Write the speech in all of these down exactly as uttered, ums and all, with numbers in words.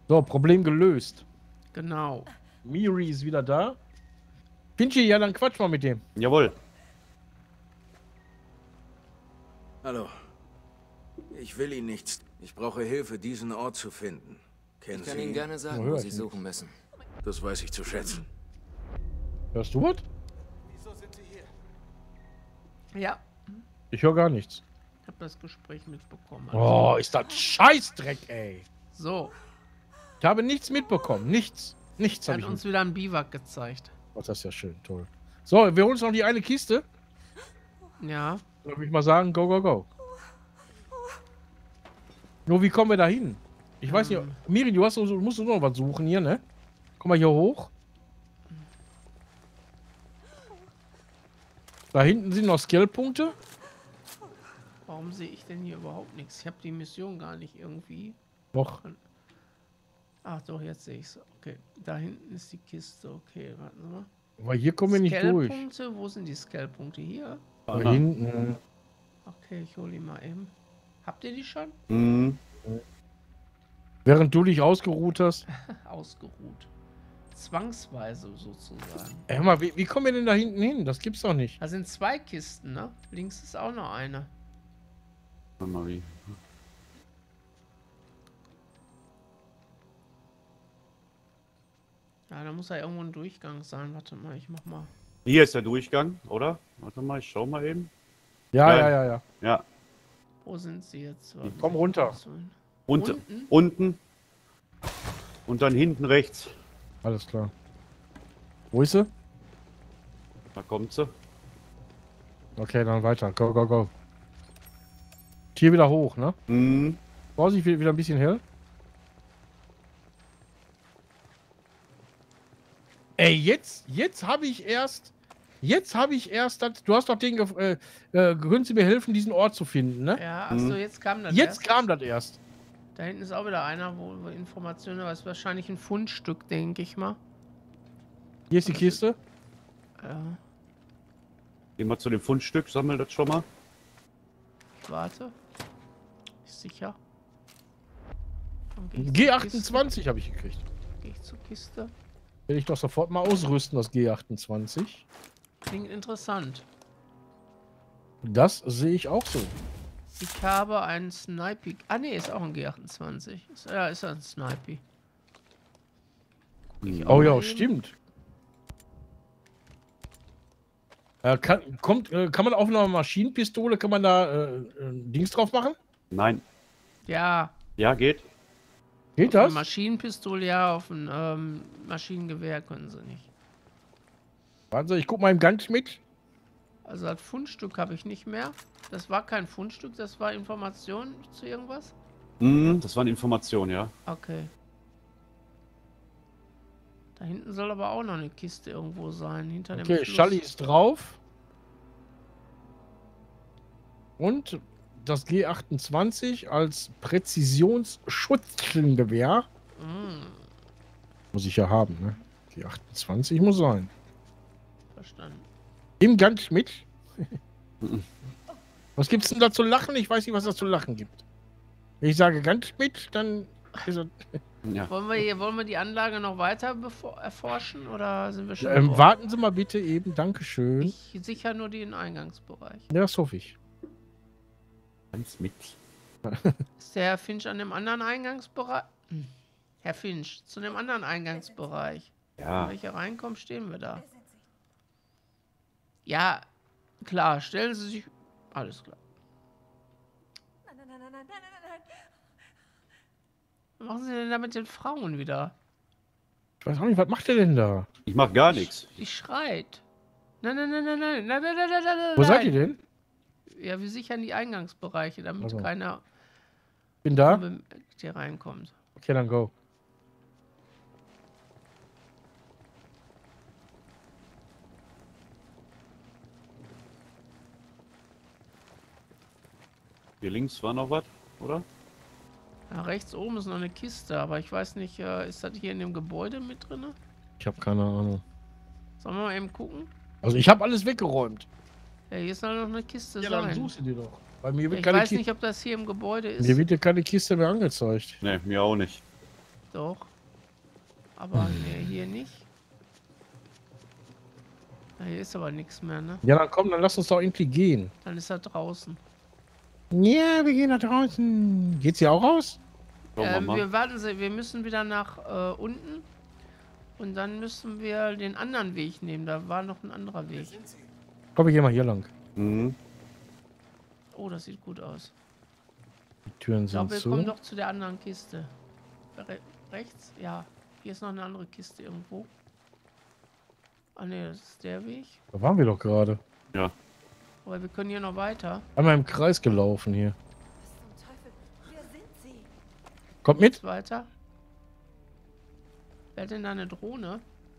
So, Problem gelöst. Genau. Miri ist wieder da. Finchi, ja, dann quatsch mal mit dem. Jawohl. Hallo. Ich will Ihnen nichts. Ich brauche Hilfe, diesen Ort zu finden. Kennen Ich kann Sie Ihnen ihn? gerne sagen, Oh, wo hör Sie ich suchen müssen. Das weiß ich zu schätzen. Hörst du was? Wieso sind Sie hier? Ja. Ich höre gar nichts. Ich habe das Gespräch mitbekommen. Oh, ist das Scheißdreck, ey. So. Ich habe nichts mitbekommen. Nichts. Nichts Er habe hat ich uns nicht. wieder ein Biwak gezeigt. Oh, das ist ja schön, toll. So, wir holen uns noch die eine Kiste. Ja. Dann würde ich mal sagen, go, go, go. Nur, wie kommen wir da hin? Ich weiß nicht. Ähm. Miri, du hast, du musst noch was suchen hier, ne? Komm mal hier hoch. Da hinten sind noch Skillpunkte. Warum sehe ich denn hier überhaupt nichts? Ich habe die Mission gar nicht irgendwie. Doch. Ach doch, jetzt sehe ich es. Okay. Da hinten ist die Kiste. Okay, warten Sie mal. Aber hier kommen wir nicht durch. Scale-Punkte? Wo sind die Scale-Punkte? Hier? Da hinten. Okay, ich hole die mal eben. Habt ihr die schon? Mhm. Während du dich ausgeruht hast. Ausgeruht. Zwangsweise sozusagen. Ey, hör mal, wie, wie kommen wir denn da hinten hin? Das gibt's doch nicht. Da sind zwei Kisten, ne? Links ist auch noch eine. Warte mal, wie. Ja, da muss ja irgendwo ein Durchgang sein. Warte mal, ich mach mal. Hier ist der Durchgang, oder? Warte mal, ich schau mal eben. Ja, Nein. ja, ja, ja. Ja, Wo sind sie jetzt? Warten Komm Sie, runter. so- unten. Unten? Unten. Und dann hinten rechts. Alles klar. Wo ist sie? Da kommt sie. Okay, dann weiter. Go, go, go. Hier wieder hoch, ne? Mhm. Vorsicht, wieder ein bisschen hell. Ey, jetzt, jetzt habe ich erst, jetzt habe ich erst, das, du hast doch den, gef- äh, äh, können Sie mir helfen, diesen Ort zu finden, ne? Ja, achso, Mhm. jetzt kam das Jetzt erst. kam das erst. Da hinten ist auch wieder einer, wo, wo Informationen, aber es ist wahrscheinlich ein Fundstück, denke ich mal. Hier ist die Kiste. Ja, Gehen wir zu dem Fundstück, sammel das schon mal. ich warte. Ist sicher. Dann geh ich zur G Kiste. achtundzwanzig habe ich gekriegt. Geh ich zur Kiste. Will ich doch sofort mal ausrüsten, das G achtundzwanzig. Klingt interessant. Das sehe ich auch so. Ich habe einen Snipey. Ah ne, ist auch ein G achtundzwanzig. Ist, ja, ist ein Snipey. Mhm. Oh ja, Eben. stimmt. Äh, kann, kommt, äh, kann man auf einer Maschinenpistole, kann man da äh, äh, Dings drauf machen? Nein. Ja, Ja, geht. Geht auf eine das? Maschinenpistole, ja, auf ein ähm, Maschinengewehr können sie nicht. Warten Sie, ich guck mal im Gang mit. Also das Fundstück habe ich nicht mehr. Das war kein Fundstück, das war Information zu irgendwas? Mhm, das waren Informationen, ja. Okay. Da hinten soll aber auch noch eine Kiste irgendwo sein, hinter dem Okay, Fluss. Schalli ist drauf. Und das G achtundzwanzig als Präzisionsschutzgewehr. Mm, Muss ich ja haben, ne? G achtundzwanzig muss sein. verstanden. Im Gang mit. Was gibt's denn da zu lachen? Ich weiß nicht, was da zu lachen gibt. Wenn ich sage ganz mit, dann ist es. Ja. Wollen wir, hier, wollen wir die Anlage noch weiter bevor, erforschen oder sind wir schon Ähm, dort? warten Sie mal bitte eben, Dankeschön. Ich sicher nur den Eingangsbereich. Ja, das hoffe ich. Ganz mit. Ist der Herr Finch an dem anderen Eingangsbereich? Hm. Herr Finch, zu dem anderen Eingangsbereich. Ja. Wenn wir reinkommen, stehen wir da. Ja, klar, stellen Sie sich. Alles klar. Nein, nein, nein, nein, nein, nein, nein, nein. Was machen Sie denn da mit den Frauen wieder? Ich weiß auch nicht, was macht der denn da? Ich mach gar nichts. Die schreit. Nein, nein, nein, nein, nein, nein, nein, nein, nein, nein. Wo seid ihr denn? Ja, wir sichern die Eingangsbereiche, damit Also. keiner Bin da? unbemerkt hier reinkommt. Okay, dann go. Hier links war noch was, oder? Ja, rechts oben ist noch eine Kiste, aber ich weiß nicht, äh, ist das hier in dem Gebäude mit drin? Ich habe keine Ahnung. Sollen wir mal eben gucken? Also ich habe alles weggeräumt. Ja, hier ist noch eine Kiste Ja, dann sein. suchst du die doch. Bei mir Ja, wird ich keine weiß Kiste. nicht, ob das hier im Gebäude ist. Mir wird ja keine Kiste mehr angezeigt. Ne, mir auch nicht. Doch. Aber nee, hier nicht. Ja, hier ist aber nichts mehr, ne? Ja, dann komm, dann lass uns doch irgendwie gehen. Dann ist er draußen. Ja, wir gehen nach draußen. Geht's hier auch raus? Schauen wir Ähm, mal. wir warten Sie, wir müssen wieder nach äh, unten. Und dann müssen wir den anderen Weg nehmen. Da war noch ein anderer Weg. Komm, wir gehen mal hier lang. Mhm. Oh, das sieht gut aus. Die Türen Ich glaube, sind wir kommen zu. doch zu der anderen Kiste. Re rechts? Ja. Hier ist noch eine andere Kiste irgendwo. Ah ne, das ist der Weg. Da waren wir doch gerade. Ja. Aber wir können hier noch weiter. Einmal im Kreis gelaufen hier. Was zum Teufel? Wer sind Sie? Kommt mit. Geht's weiter. Wer hat denn da eine Drohne?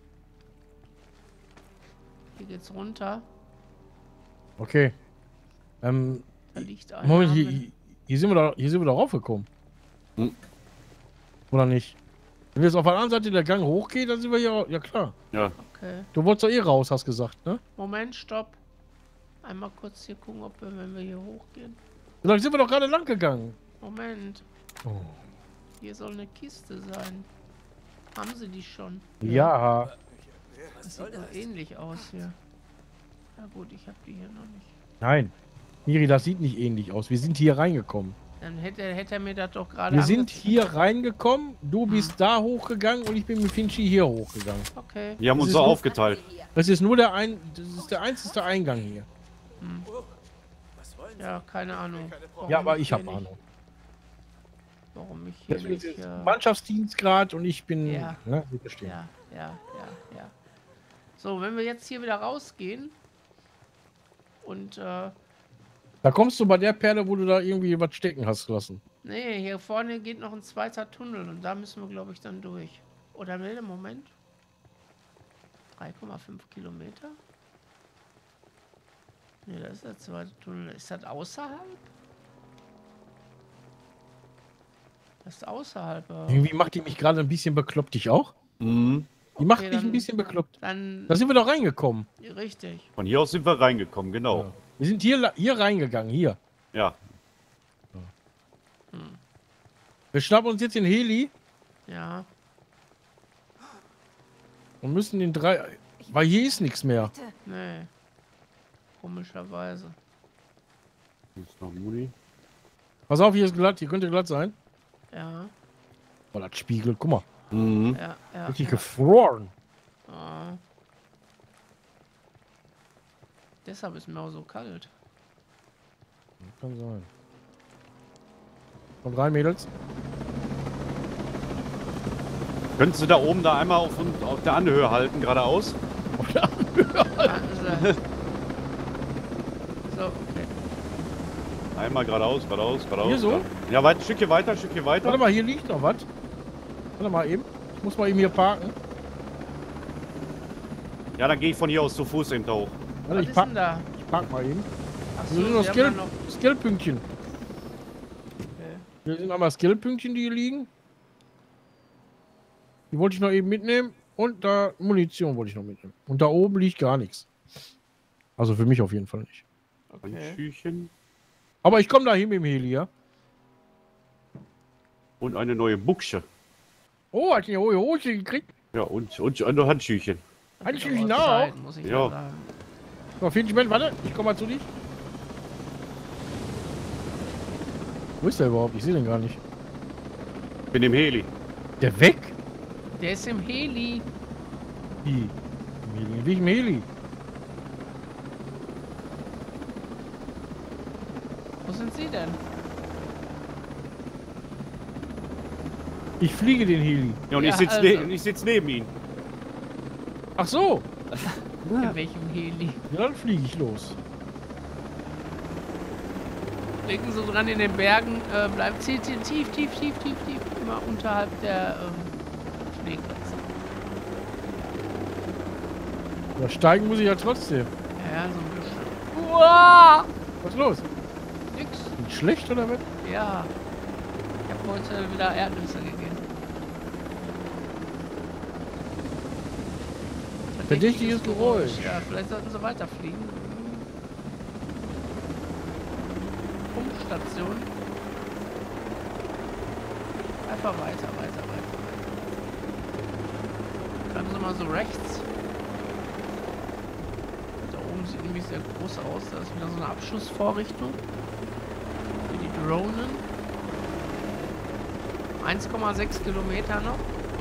Hier geht's runter. Okay. Ähm, Da liegt einer. Moment, hier, mit- hier sind wir da, hier sind wir da raufgekommen. Hm. Oder nicht? Wenn wir jetzt auf der anderen Seite der Gang hochgehen, dann sind wir hier. Ja klar. Ja. Okay. Du wolltest doch eh raus, hast gesagt, ne? Moment, stopp. Einmal kurz hier gucken, ob wir, wenn wir hier hochgehen. So lange sind wir doch gerade lang gegangen. Moment. Oh. Hier soll eine Kiste sein. Haben sie die schon? Ja. Das sieht doch ähnlich aus hier. Na gut, ich habe die hier noch nicht. Nein. Miri, das sieht nicht ähnlich aus. Wir sind hier reingekommen. Dann hätte, hätte er mir das doch gerade Wir sind ange- hier reingekommen, du bist da hochgegangen und ich bin mit Finchi hier hochgegangen. Okay. Die haben Das uns ist so nur- aufgeteilt. Das ist nur der ein, das ist der einzige Eingang hier. Ja, keine Ahnung. Warum Ja, aber ich hier habe nicht- Ahnung. Warum ich hier Deswegen nicht... ist Äh, Mannschaftsdienst gerade und ich bin. Ja. Ne, Sie verstehen. ja, ja, ja, ja. So, wenn wir jetzt hier wieder rausgehen und... Äh, Da kommst du bei der Perle, wo du da irgendwie was stecken hast lassen. nee, hier vorne geht noch ein zweiter Tunnel und da müssen wir, glaube ich, dann durch. Oder nee, Moment. drei Komma fünf Kilometer? Nee, das ist der zweite Tunnel. Ist das außerhalb? Das ist außerhalb. äh. Irgendwie macht die mich gerade ein bisschen bekloppt. Dich auch? Mhm. Die macht Okay, mich ein dann- bisschen bekloppt. Dann... Da sind wir doch reingekommen. Richtig. Von hier aus sind wir reingekommen, genau. Ja. Wir sind hier, la- hier reingegangen, hier. Ja. Wir schnappen uns jetzt den Heli Ja. und müssen den drei. Weil hier ist nichts mehr. Bitte. Nee. Komischerweise. Hier ist noch Muni. Pass auf, hier ist glatt, hier könnte glatt sein. Ja. Oh, das spiegelt, guck mal. Mhm. Ja, ja. Richtig ja. gefroren. Ah. Deshalb ist mir auch so kalt. Kann sein. Und drei Mädels. Könnten Sie da oben da einmal auf, und- auf der Anhöhe halten, geradeaus? Warten Sie. So, okay. Einmal geradeaus, geradeaus, geradeaus. Hier so? Ja, weit, ein Stückchen weiter, ein Stückchen weiter. Warte mal, hier liegt noch was. Warte mal eben. Ich muss mal eben hier parken. Ja, dann gehe ich von hier aus zu Fuß eben hoch. Warte, Was ich ist park, denn da? ich park mal eben. Ach Hier sind so, noch Sie haben Skill, da noch... Skillpünktchen. Okay. Hier sind einmal Skillpünktchen, die hier liegen. Die wollte ich noch eben mitnehmen. Und da Munition wollte ich noch mitnehmen. Und da oben liegt gar nichts. Also für mich auf jeden Fall nicht. Okay. Handschüchen Aber ich komme da hin mit dem Heli, ja? und eine neue Buchse. Oh, hat die hohe Hose gekriegt. Ja, und, und eine Handschüchen. Das Ein wird Schüchen aber auch. Zeit, muss ich Ja. ja sagen. So, Finchman, warte. Ich komme mal zu dich. Wo ist der überhaupt? Ich sehe den gar nicht. Bin im Heli. Der weg? Der ist im Heli. Wie? Im Heli. Wie im Heli? Wo sind Sie denn? Ich fliege den Heli. Ja, und Ja, ich sitze also. ne ich sitz neben ihm. Ach so. In welchem Heli? Ja, dann fliege ich los. Denken so dran in den Bergen, äh, bleibt tief, tief, tief, tief, tief, tief, tief, immer unterhalb der ähm, Schneegrenze. Ja, steigen muss ich ja trotzdem. Ja, so ein bisschen. Uah! Was ist los? Nix. Nicht schlecht oder was? Ja. Ich habe heute wieder Erdnüsse gegessen. Verdächtiges Geräusch. Ja, vielleicht sollten sie weiterfliegen. Funkstation. Einfach weiter, weiter, weiter, weiter. mal so rechts. Da oben sieht nämlich sehr groß aus. Da ist wieder so eine Abschussvorrichtung. Für die Drohnen. eins Komma sechs Kilometer noch.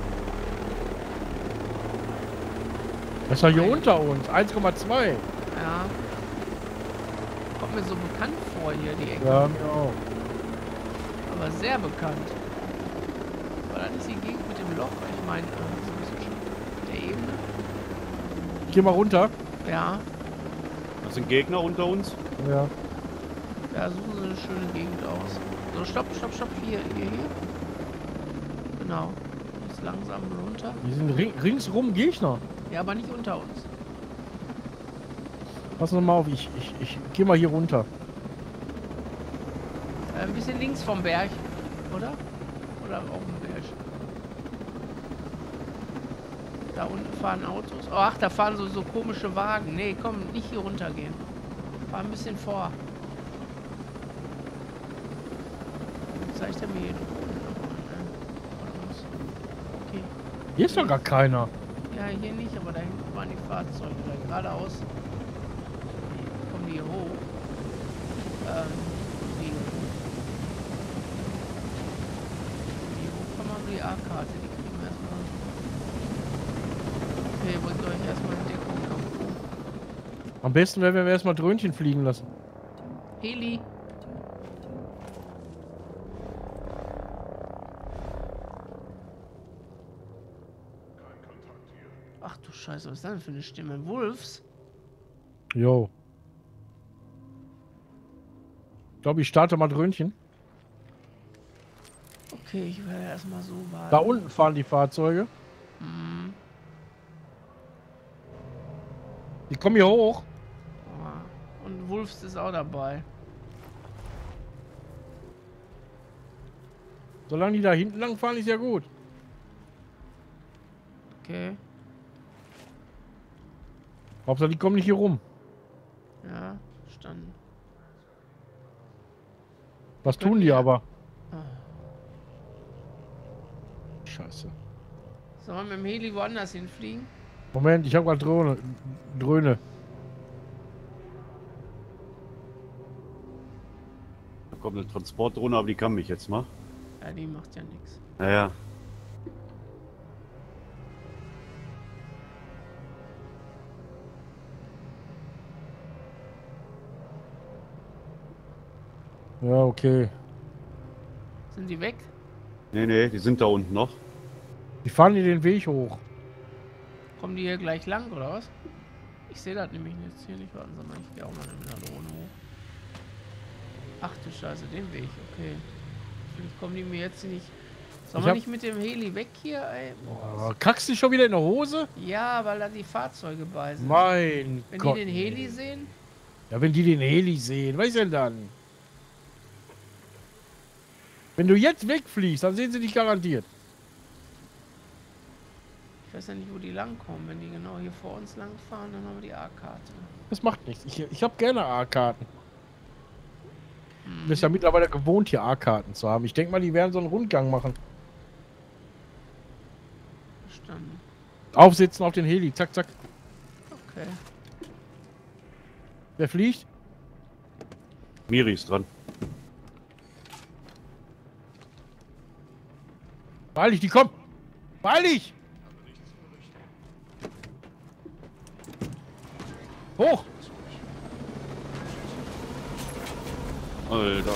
Das war hier unter uns. eins Komma zwei. Ja. Kommt mir so bekannt vor hier, die Ecke. Ja, mir auch. Aber sehr bekannt. Aber dann ist die Gegend mit dem Loch. Ich meine, äh, so ein bisschen schon der Ebene. Geh mal runter. Ja. Das sind Gegner unter uns. Ja. Ja, suchen Sie eine schöne Gegend aus. So, stopp, stopp, stopp. Hier, hier, hier. Genau. Jetzt langsam runter. Die sind ring, ringsrum Gegner. Ja, aber nicht unter uns. Pass noch mal auf, ich, ich, ich geh mal hier runter. Äh, ein bisschen links vom Berg, oder? Oder auf dem Berg. Da unten fahren Autos. Oh, ach, da fahren so, so komische Wagen. Nee, komm, nicht hier runtergehen. Fahr ein bisschen vor. Dann zeigt er mir hier Drohnen nochmal, ne? Oder was? Okay. Hier ist doch gar keiner. Ja, hier nicht, aber da hinten waren die Fahrzeuge. Da geradeaus. Kommen die hier hoch. Ähm, die hier hoch. Die hoch kann man die A-Karte, die kriegen wir erstmal. Okay, wollt ihr euch erstmal in Deckung kommen? Am besten wäre, wenn wir erstmal Dröhnchen fliegen lassen. Heli. Ach du Scheiße, was ist das denn für eine Stimme? Wolfs? Jo. Ich glaube, ich starte mal Dröhnchen. Okay, ich werde erstmal so warten. Da unten fahren die Fahrzeuge. Mhm. Die kommen hier hoch. Ah, und Wolfs ist auch dabei. Solange die da hinten lang fahren, ist ja gut. Okay. Hauptsache, die kommen nicht hier rum. Ja, verstanden. Was Können tun die wir- aber? Ah. Scheiße. Sollen wir mit dem Heli woanders hinfliegen? Moment, ich habe gerade Drohne. Dröhne. Da kommt eine Transportdrohne, aber die kann mich jetzt mal. Ja, die macht ja nichts. Naja. Ja, okay. Sind die weg? Nee, nee, die sind da unten noch. Die fahren hier den Weg hoch. Kommen die hier gleich lang, oder was? Ich sehe das nämlich jetzt hier nicht. Warten Sie mal, ich gehe auch mal mit der Drohne hoch. Ach du Scheiße, den Weg, okay. Vielleicht kommen die mir jetzt nicht... Sollen Ich wir hab- nicht mit dem Heli weg hier, ey? Oh, kackst du schon wieder in der Hose? Ja, weil da die Fahrzeuge bei sind. Mein Wenn Gott. die den Heli sehen, Ja, wenn die den Heli sehen, was ist denn dann? Wenn du jetzt wegfliegst, dann sehen sie dich garantiert. ich weiß ja nicht, wo die langkommen. Wenn die genau hier vor uns lang fahren, dann haben wir die A-Karte. Das macht nichts. Ich, ich habe gerne A-Karten. Hm. Du bist ja mittlerweile gewohnt, hier A-Karten zu haben. Ich denke mal, die werden so einen Rundgang machen. Verstanden. Aufsitzen auf den Heli. Zack, zack. Okay. Wer fliegt? Miri ist dran. Beeil dich, die kommen! Beeil dich! Hoch! Alter.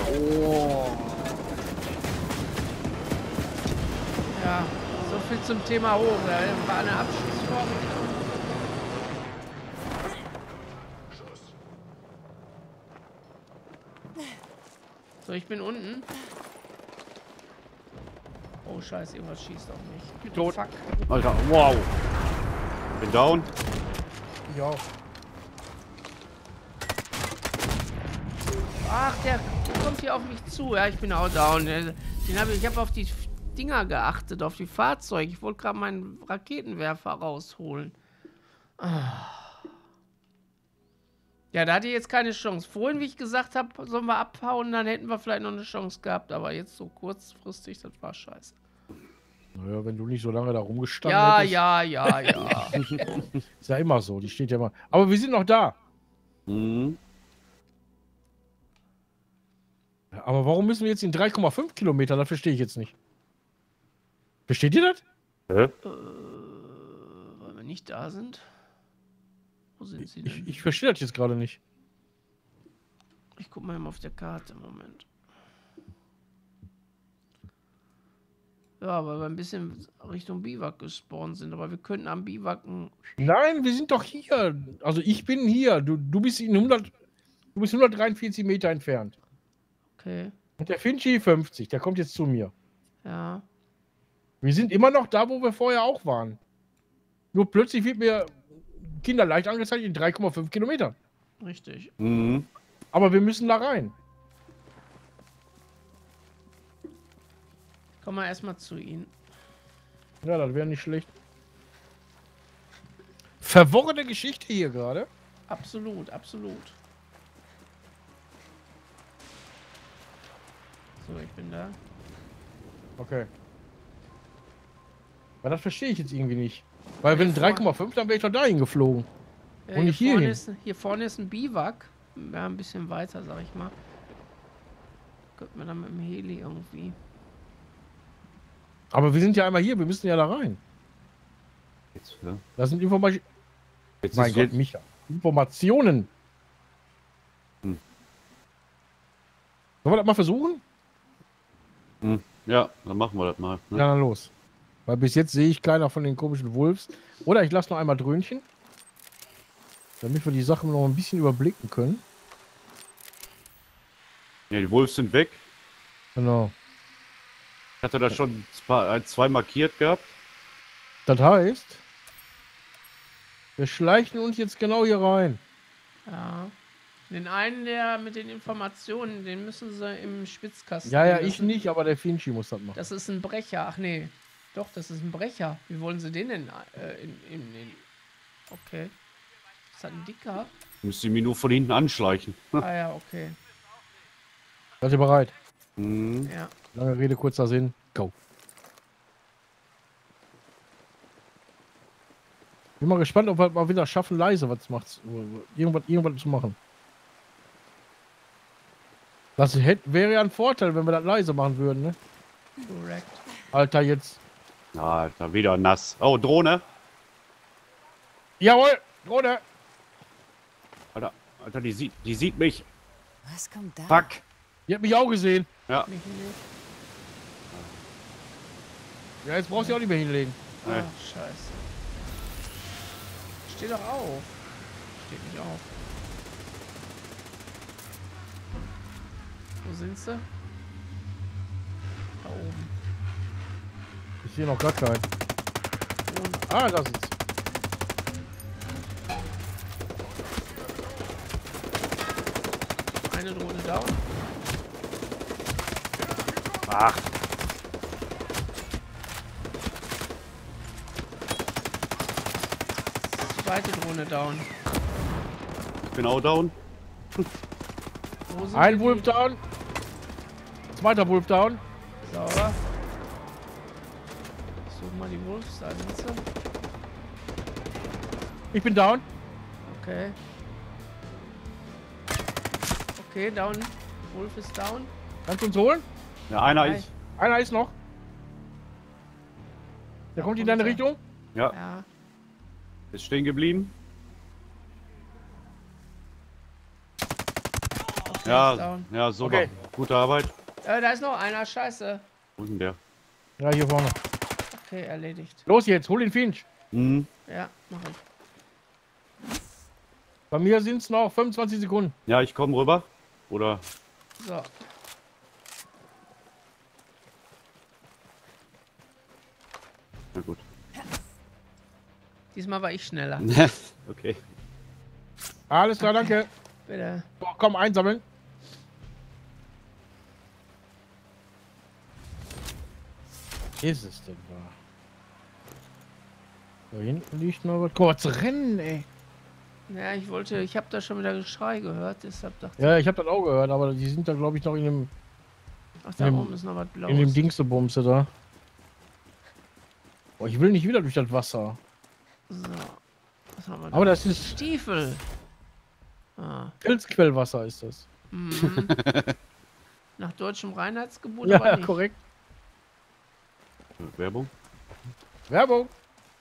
Ja, so viel zum Thema hoch. Da war eine Abschlussvorrichtung. So, ich bin unten. Oh Scheiße, irgendwas schießt auf mich. Tot. Fuck. Alter, wow. Bin down. Ja. Ach, der kommt hier auf mich zu. Ja, ich bin auch down. Den hab ich ich habe auf die Dinger geachtet, auf die Fahrzeuge. Ich wollte gerade meinen Raketenwerfer rausholen. Ah. Ja, da hatte ich jetzt keine Chance. Vorhin, wie ich gesagt habe, sollen wir abhauen, dann hätten wir vielleicht noch eine Chance gehabt. Aber jetzt so kurzfristig, das war scheiße. Naja, wenn du nicht so lange da rumgestanden Ja, hättest. ja, ja, ja. Ist ja immer so, die steht ja immer. Aber wir sind noch da. Mhm. Ja, aber warum müssen wir jetzt in drei Komma fünf Kilometer? Das verstehe ich jetzt nicht. Versteht ihr das? Hä? äh, weil wir nicht da sind. Wo sind sie Ich, denn? ich verstehe das jetzt gerade nicht. Ich guck mal eben auf der Karte. Moment. Ja, weil wir ein bisschen Richtung Biwak gespawnt sind, aber wir könnten am Biwaken. Nein, wir sind doch hier. Also ich bin hier. Du, du bist in hundert. Du bist hundertdreiundvierzig Meter entfernt. Okay. Und der Finchi fünfzig, der kommt jetzt zu mir. Ja. Wir sind immer noch da, wo wir vorher auch waren. Nur plötzlich wird mir kinderleicht angezeigt in drei Komma fünf Kilometern. Richtig. Mhm. Aber wir müssen da rein. Komm mal erstmal zu ihnen. Ja, das wäre nicht schlecht. Verworrene Geschichte hier gerade. Absolut, absolut. So, ich bin da. Okay. Aber das verstehe ich jetzt irgendwie nicht. Weil Ja, wenn vor- drei Komma fünf, dann wäre ich doch dahin geflogen. Ja, Und nicht hier, hier vorne hin. ist, hier vorne ist ein Biwak. Ja, ein bisschen weiter, sag ich mal. Könnten wir dann mit dem Heli irgendwie. Aber wir sind ja einmal hier, wir müssen ja da rein. Jetzt, ja. Das sind Informationen. Jetzt Mein ist Gott, jetzt, Micha. Informationen. Hm. Sollen wir das mal versuchen? hm, ja, dann machen wir das mal. Ne? Ja, dann los. Weil bis jetzt sehe ich keiner von den komischen Wolves. Oder ich lasse noch einmal Dröhnchen. Damit wir die Sachen noch ein bisschen überblicken können. Ja, die Wolves sind weg. Genau. Ich hatte da schon zwei, zwei markiert gehabt. Das heißt, wir schleichen uns jetzt genau hier rein. Ja. Den einen, der mit den Informationen, den müssen sie im Spitzkasten. Ja, ja, ich lassen. nicht, aber der Finchi muss das machen. Das ist ein Brecher. Ach nee. Doch, das ist ein Brecher. Wie wollen sie den denn? Äh, in, in, in... Okay. Ist das ein dicker? Müsste ich mich nur von hinten anschleichen. Ah ja, okay. Seid ihr bereit? Mhm. Ja. Lange Rede, kurzer Sinn. Go. Bin mal gespannt, ob wir mal wieder schaffen, leise was macht. Irgendwas, irgendwas zu machen. Das hätte, wäre ja ein Vorteil, wenn wir das leise machen würden, ne? Korrekt. Alter, jetzt. Ja, Alter, wieder nass. Oh, Drohne. Jawohl! Drohne! Alter, Alter, die sieht, die sieht mich. Was kommt da? Fuck. Die hat mich auch gesehen. Ja. Mich nicht. Ja, jetzt brauchst du auch nicht mehr hinlegen. Ah, Nee. scheiße. Steh doch auf. Steht nicht auf. Wo sind sie? Da oben. Ich sehe noch gar keinen. Und Ah, da sind's. eine Drohne down. Ach, Zweite Drohne down. ich bin auch down. Wo sind Ein denn Wolf die? down. Zweiter Wolf down. Sauber. Ich suche mal die Wolves, da sind sie. Ich bin down. Okay. Okay, down. Wolf ist down. Kannst du uns holen? Ja, einer Hi. ist. Einer ist noch. Der kommt in deine runter. Richtung. Ja, Ja. ist stehen geblieben. Okay, ist Ja, down. ja, super. Okay. Gute Arbeit. Äh, da ist noch einer. Scheiße. Wo ist denn der? Ja, hier vorne. Okay, erledigt. Los jetzt, hol den Finch. Mhm. Ja, mach ich. Bei mir sind es noch fünfundzwanzig Sekunden. Ja, ich komme rüber. Oder? So. Na gut. Diesmal war ich schneller. Okay. Alles klar, danke. Bitte. So, komm, einsammeln. Ist es denn wahr? Da hinten liegt noch was. Kurz rennen, ey. Ja, ich wollte, ich habe da schon wieder Geschrei gehört, deshalb dachte Ja, ich habe das auch gehört, aber die sind da, glaube ich, noch in dem, ich, ach, da in dem- oben ist noch was Blaues. in dem Dingsebumse da. Boah, ich will nicht wieder durch das Wasser. So. Was haben wir da? Aber das ist Stiefel. Ah. Pilzquellwasser ist das. Mhm. Nach deutschem Reinheitsgebot Ja, aber nicht. korrekt. Werbung. Werbung.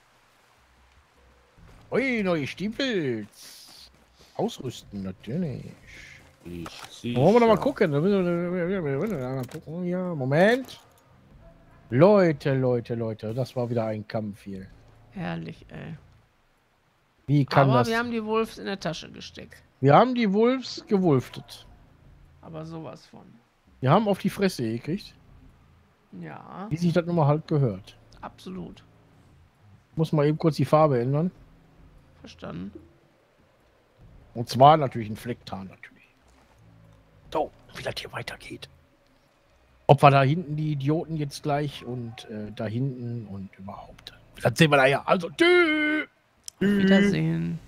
Ui, neue Stiefel. Ausrüsten, natürlich. Ich Wollen wir noch mal gucken? Da müssen wir mal gucken. Ja, Moment. Leute, Leute, Leute. Das war wieder ein Kampf hier. Herrlich, ey. Wie kann Aber das? wir haben die Wolves in der Tasche gesteckt. Wir haben die Wolves gewulftet. Aber sowas von. Wir haben auf die Fresse gekriegt. Ja, Wie sich das nun mal halt gehört. absolut. Muss mal eben kurz die Farbe ändern. Verstanden. Und zwar natürlich ein Flecktarn natürlich. So, wie das hier weitergeht. Ob wir da hinten die Idioten jetzt gleich und äh, da hinten und überhaupt. Das sehen wir da ja. Also, tschüss. Wiedersehen.